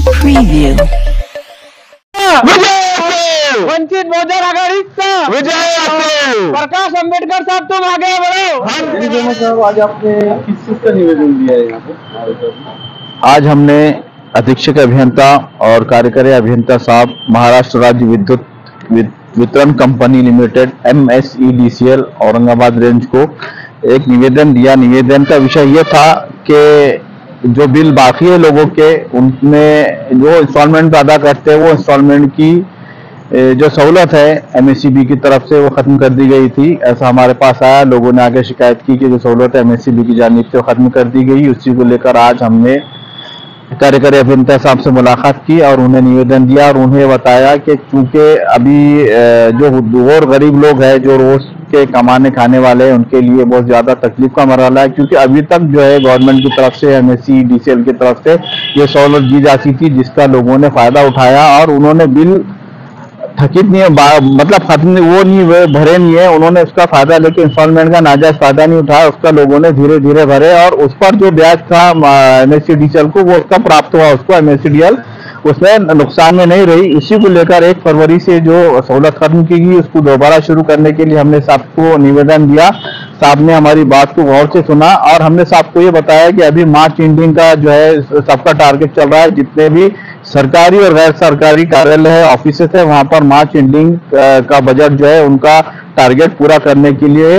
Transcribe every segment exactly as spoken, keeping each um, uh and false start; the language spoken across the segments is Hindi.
preview. वंचित बहुजन आघाडीचा विजय असेल। प्रकाश आंबेडकर साहब तुम आगे बढ़ो। साहब आज आपने किस चीज का निवेदन दिया है यहाँ पे? आज हमने अधीक्षक अभियंता और कार्यकारी अभियंता साहब महाराष्ट्र राज्य विद्युत वितरण company limited M S E D C L Aurangabad range को एक निवेदन दिया। निवेदन का विषय यह था कि जो बिल बाकी है लोगों के, उनमें जो इंस्टॉलमेंट अदा करते हैं वो इंस्टॉलमेंट की जो सहूलत है एम एस ई बी की तरफ से वो खत्म कर दी गई थी। ऐसा हमारे पास आया, लोगों ने आगे शिकायत की कि जो सहूलत है एम एस ई बी की जानिब से खत्म कर दी गई। उसी को लेकर आज हमने कार्यकारी अभियंता साहब से मुलाकात की और उन्हें निवेदन दिया और उन्हें बताया कि चूंकि अभी जो और गरीब लोग हैं जो रोज के कमाने खाने वाले हैं, उनके लिए बहुत ज्यादा तकलीफ का मरहला है, क्योंकि अभी तक जो है गवर्नमेंट की तरफ से M S E D C L की तरफ से ये सहूलत दी जाती थी जिसका लोगों ने फायदा उठाया और उन्होंने बिल थकित नहीं है, मतलब खत्म वो नहीं हुए भरे नहीं है, उन्होंने उसका फायदा लेके इंस्टॉलमेंट का नाजायज फायदा नहीं उठाया, उसका लोगों ने धीरे धीरे भरे और उस पर जो ब्याज था M S C D C L को वो उसका प्राप्त हुआ, उसको M S C D L उसमें नुकसान में नहीं रही। इसी को लेकर एक फरवरी से जो सहूलत खत्म की गई उसको दोबारा शुरू करने के लिए हमने साहब को निवेदन दिया। साहब ने हमारी बात को गौर से सुना और हमने साहब को ये बताया कि अभी मार्च एंडिंग का जो है सबका टारगेट चल रहा है, जितने भी सरकारी और गैर सरकारी कार्यालय है, ऑफिस है, वहां पर मार्च एंडिंग का बजट जो है उनका टारगेट पूरा करने के लिए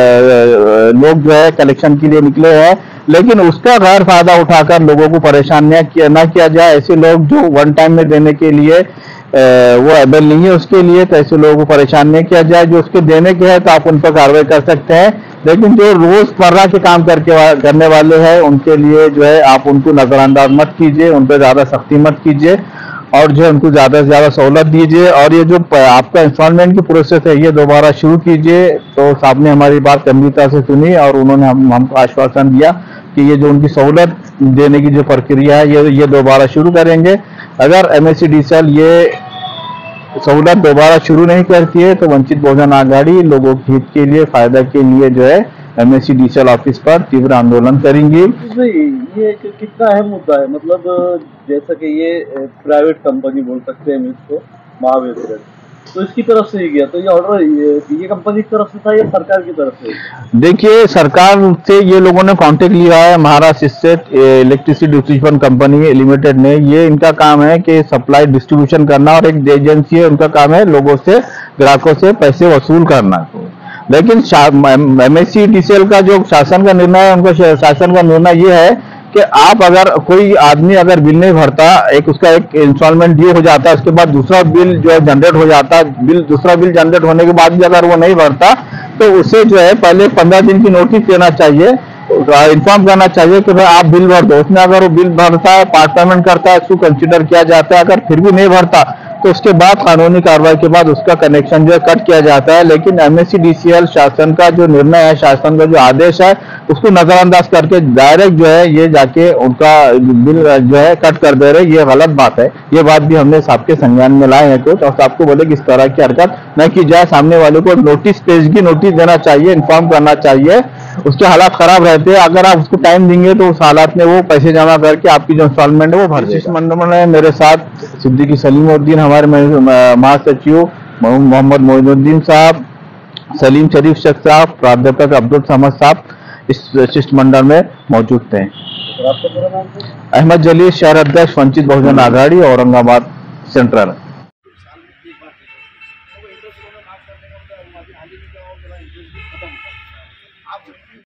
लोग जो है कलेक्शन के लिए निकले हैं, लेकिन उसका गैर फायदा उठाकर लोगों को परेशान न किया ना किया जाए। ऐसे लोग जो वन टाइम में देने के लिए वो एबल नहीं है उसके लिए, तो ऐसे लोगों को परेशान नहीं किया जाए। जो उसके देने के है तो आप उन पर कार्रवाई कर सकते हैं, लेकिन जो रोजमर्रा के काम करके वा, करने वाले हैं उनके लिए जो है आप उनको नजरअंदाज मत कीजिए, उन पर ज्यादा सख्ती मत कीजिए और जो है उनको ज्यादा से ज्यादा सहूलत दीजिए और ये जो आपका इंस्टॉलमेंट की प्रोसेस है ये दोबारा शुरू कीजिए। तो साहब ने हमारी बात गंभीरता से सुनी और उन्होंने हम हमको आश्वासन दिया कि ये जो उनकी सहूलत देने की जो प्रक्रिया है ये ये दोबारा शुरू करेंगे। अगर M S C D C L ये सहूलत दोबारा शुरू नहीं करती है तो वंचित बहुजन आघाड़ी लोगों के हित के लिए फायदा के लिए जो है M S C D C L office पर तीव्र आंदोलन करेंगी। ये कितना अहम मुद्दा है, मतलब जैसा कि ये प्राइवेट कंपनी बोल सकते हैं इसको महावितरण, तो इसकी तरफ से ही गया, तो ये ऑर्डर ये, ये कंपनी की तरफ से था या सरकार की तरफ से? देखिए सरकार से ये लोगों ने कांटेक्ट लिया है, Maharashtra state electricity distribution company limited ने। ये इनका काम है कि सप्लाई डिस्ट्रीब्यूशन करना और एक एजेंसी है उनका काम है लोगों से ग्राहकों से पैसे वसूल करना। लेकिन M S C D C L का जो शासन का निर्णय है, उनका शासन का निर्णय ये है कि आप अगर कोई आदमी अगर बिल नहीं भरता, एक उसका एक इंस्टॉलमेंट ड्यू हो जाता है, उसके बाद दूसरा बिल जो है जनरेट हो जाता है, बिल दूसरा बिल जनरेट होने के बाद भी अगर वो नहीं भरता तो उसे जो है पहले पंद्रह दिन की नोटिस देना चाहिए, इन्फॉर्म करना चाहिए कि भाई आप बिल भर दो। उसने अगर वो बिल भरता है, पार्ट पेमेंट करता है, उसको कंसिडर किया जाता है। अगर फिर भी नहीं भरता तो उसके बाद कानूनी कार्रवाई के बाद उसका कनेक्शन जो है कट किया जाता है। लेकिन M S C D C L शासन का जो निर्णय है, शासन का जो आदेश है, उसको नजरअंदाज करके डायरेक्ट जो है ये जाके उनका बिल जो है कट कर दे रहे, ये गलत बात है। ये बात भी हमने साहब के संज्ञान में लाए हैं कुछ और साहब को बोले कि इस तरह की हरकत न की जाए, सामने वाले को नोटिस पेशगी नोटिस देना चाहिए, इन्फॉर्म करना चाहिए। उसके हालात खराब रहते हैं, अगर आप उसको टाइम देंगे तो उस हालात में वो पैसे जमा करके आपकी जो इंस्टॉलमेंट है वो भर देगा। मंडल में मेरे साथ सिद्दीकी सलीमुद्दीन, हमारे महासचिव मोहम्मद मोइनुद्दीन साहब, सलीम शरीफ शेख साहब, प्राध्यापक अब्दुल समद साहब इस शिष्टमंडल में मौजूद थे। अहमद जलील, शहर अध्यक्ष वंचित बहुजन आघाड़ी औरंगाबाद सेंट्रल।